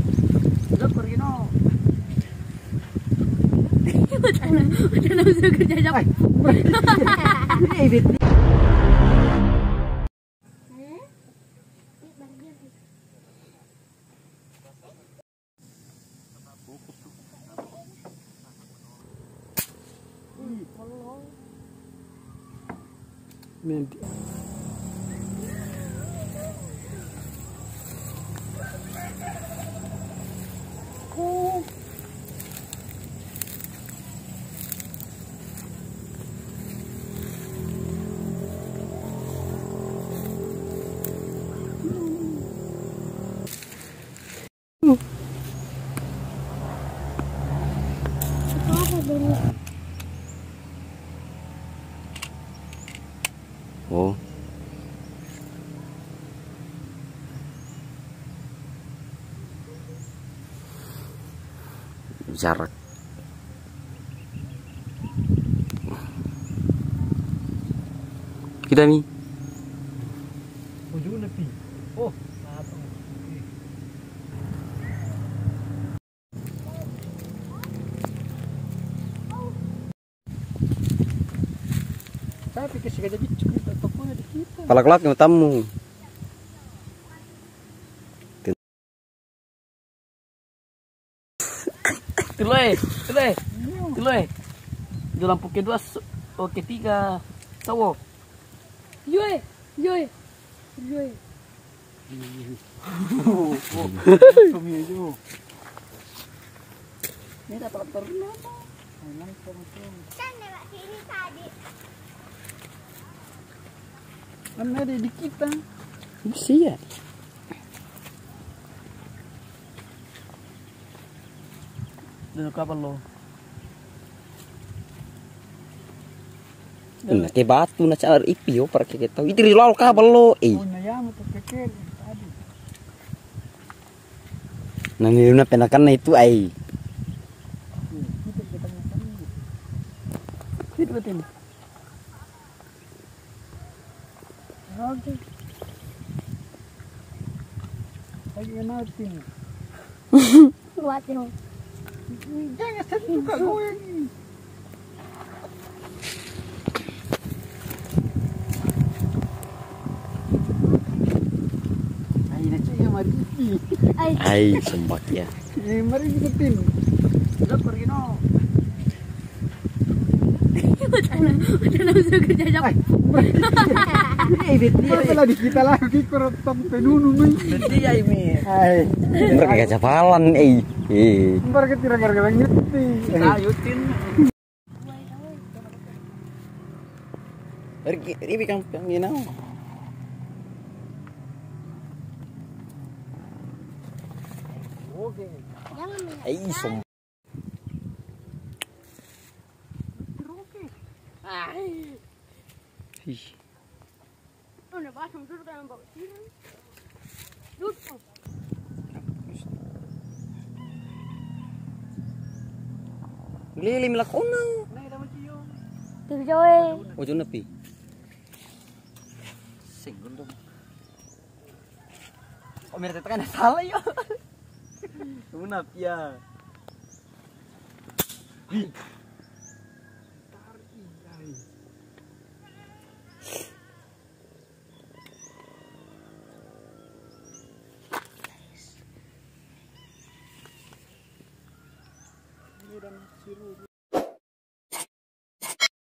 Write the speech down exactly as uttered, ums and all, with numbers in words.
Udah pergi no. Udah udah bisa kerja jam. Nanti. Oh. Oh. Jarak. Kita nih. Ujung nepi. Oh, saya pikir sih jadi cukup tokonya di kita. Palak-palak yang tamu. Tulai, tulai, tulai. Dalam pukul dua, oke tiga, sawo. Yoi, yoi, yoi. Ini dapat terus. Kan lewat sini tadi. Kan ada di kita. Bisa ya. Dulu kapal lo. Nah, ke batu na cara ipi yo para kita tahu. Itu lalu kabel lo. Eh. Punya yang untuk kekir tadi. Nah, niluna penakan itu ai. Kita kita makan. Itu betul. Oke. Lagi nanti. Kuat yo. Jangan sentuh kak gue ini. Ayo dah cuy, mari ini. Ai, sembak ya. Eh, mari ikutin. Udah pergi no. Udah udah bisa kerja jam. Dia telah di kita lagi kerotam penunu nih. Nanti ya ini. Hai. Mereka capalan eh. Eh. Mereka tidak gara-gara ngerti. Ayutin. Pergi, ini kan penginau. Oke. Jangan minyak. Ai, sembak. Ai. Ih. Udah pasang dulu kan bawa sini. Duduk. Lili milakona. Nah, dah mati yo. Tuh joy. Ojo nepi. Segundo. Oh, mereka tekan salah yo. Una pia. Ini dan siru.